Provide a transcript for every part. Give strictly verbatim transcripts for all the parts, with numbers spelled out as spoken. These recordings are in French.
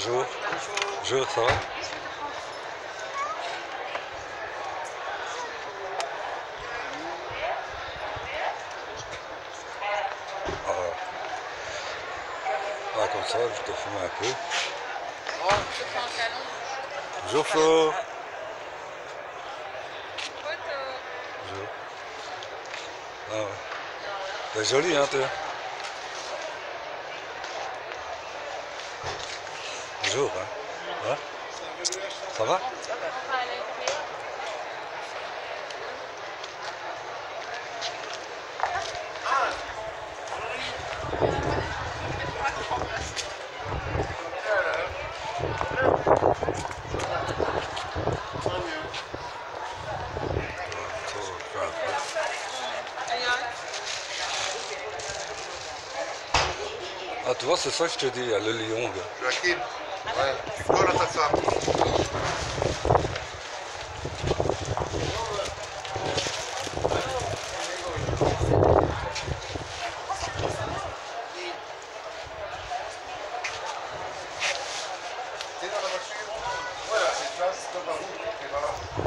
Bonjour. Bonjour, ça va? Ah, ah, comme ça, je te filme un peu. Bonjour Flo. Bonjour. Ah ouais. T'es jolie, hein, toi? Bonjour, hein. Ouais. Ça va? Ah, tu vois, c'est ça que je te dis, il y a le lion, gars. Joachim, ouais. Tu colles à ta femme. T'es dans la voiture? Voilà, c'est place, stop à vous, et voilà.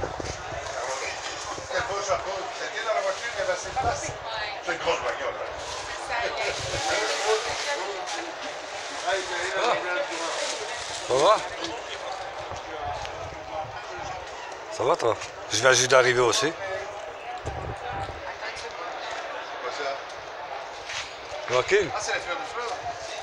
Quel beau chapeau. T'es dans la voiture, et ben c'est place. C'est une grosse bagnole, hein. Ça va? Ça va, toi? Je viens juste d'arriver aussi. Quoi ça? Joachim? Ah, c'est les fleurs de fleurs.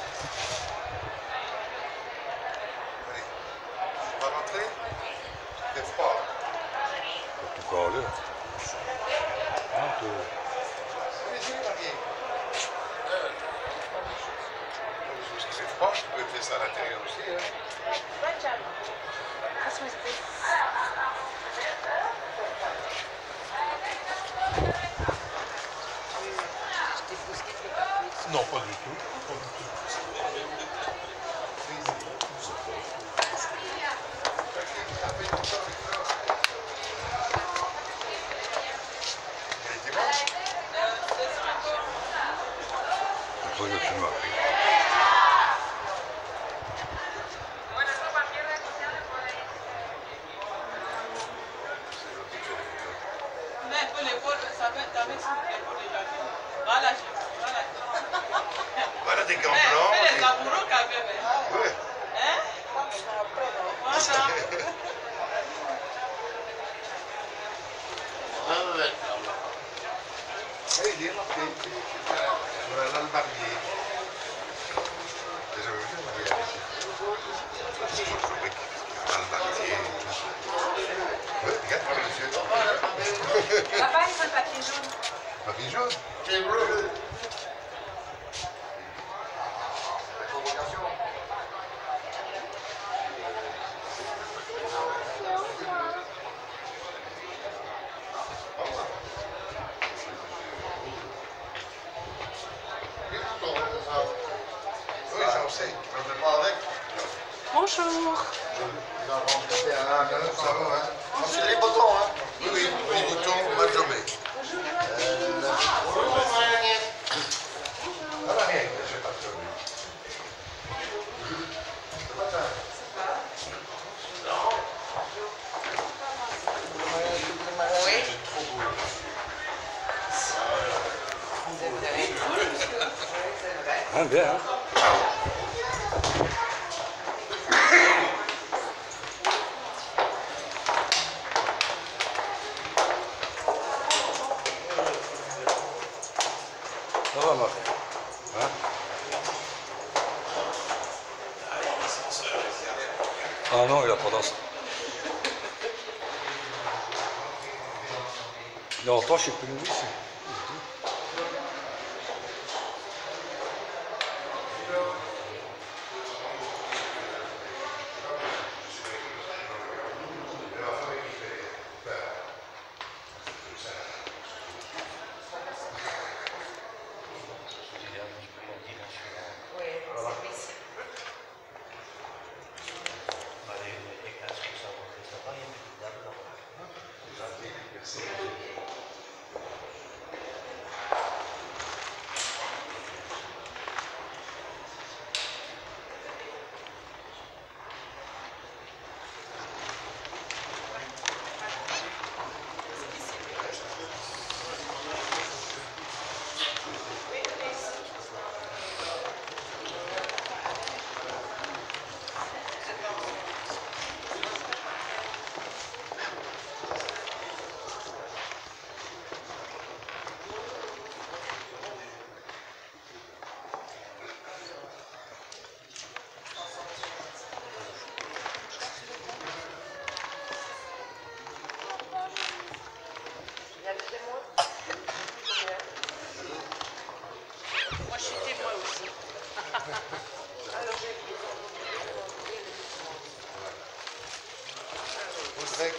Allez, on va rentrer. C'est froid. Tout calé. Ah, tout... Allez-y, Marie. Parce que c'est froid, tu peux faire ça à l'intérieur aussi, hein. Non, pas du tout. Pas du tout. Il est dimanche. Après, je filme après. Voilà des gants blancs. Et... Ouais. Oui, il est marqué. Voilà l'albardier. Déjà vu le mariage ici. L'albardier. Oui, regarde, voilà monsieur. Papa, il faut le papier jaune. Papier jaune. C'est bleu. Oui, j'en sais. Je ne vais pas avec. Bonjour. Ça va, hein? C'est les boutons, hein? Oui, oui, les boutons, Benjamin. Ah, bah, rien, je n'ai pas prévu. C'est pas ça. Oui. Ah, bien, hein? Ça va, Marc? Hein? Ah non, il a pas dansé. Non, toi, je suis plus ici.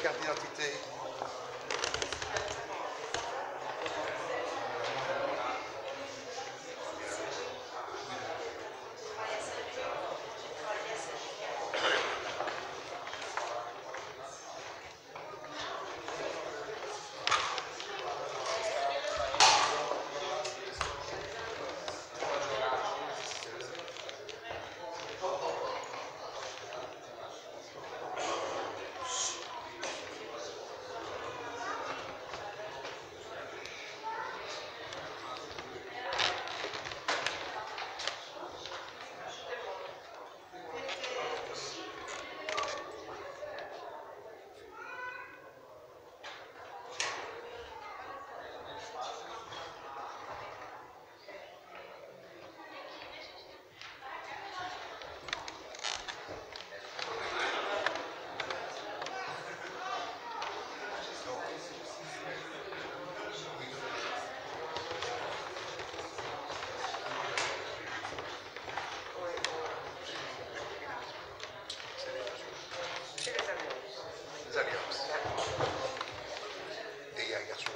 carte d'identité. Les alliances. Et il y a un garçon.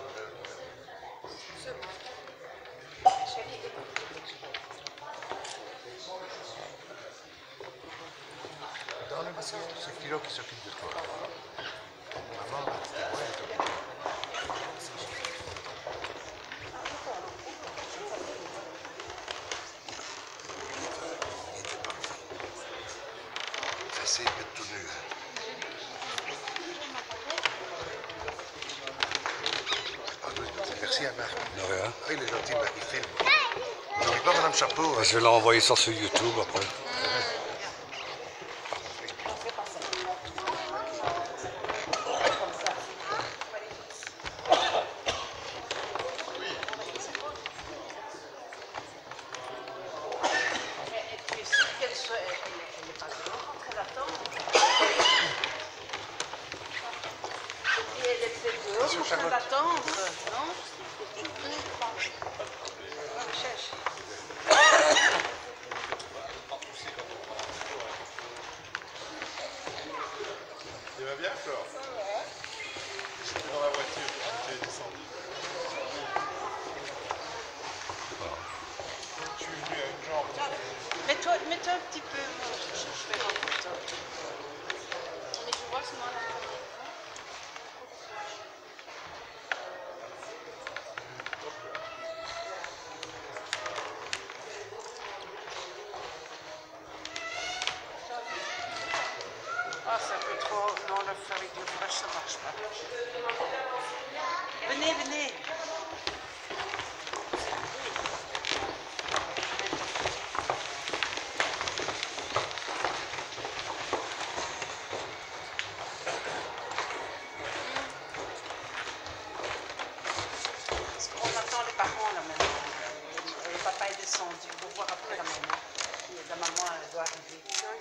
Dans le monsieur, c'est Philo qui s'occupe de toi. Maman, c'est tout nu. Merci à Marc. De rien. Oui, il est gentil, Marc, il filme. N'oublie pas Madame Chapeau. Je vais l'envoyer ça sur YouTube après. En train d'attendre, non? Cherche. Tu vas bien, Flore? Ça va. J'étais dans la voiture quand tu es descendu. Je suis venu à une jambe. Mets-toi mets-toi un petit peu. Je, je fais ma photo. Mais tu vois, sinon la ah, c'est un peu trop. Non, le feu avec le flash, ça marche pas. Venez, venez. Parce qu'on attend les parents là maintenant. Le papa est descendu. On va voir après la maman. La maman, elle doit arriver.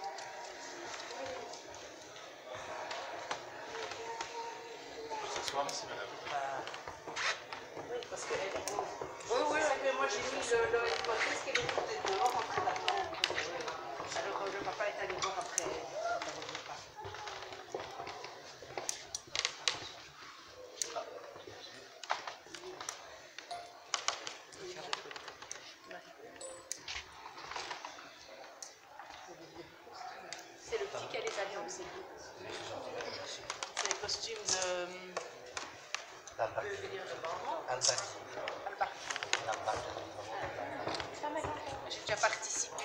Merci, madame. Oui, parce que elle, oui, oui, que moi j'ai mis le, le hypothèse qu'elle est toute dehors en train d'attendre. Alors le papa est allé voir après. C'est le petit qui a les alliances, c'est lui. C'est le costume de. J'ai déjà participé.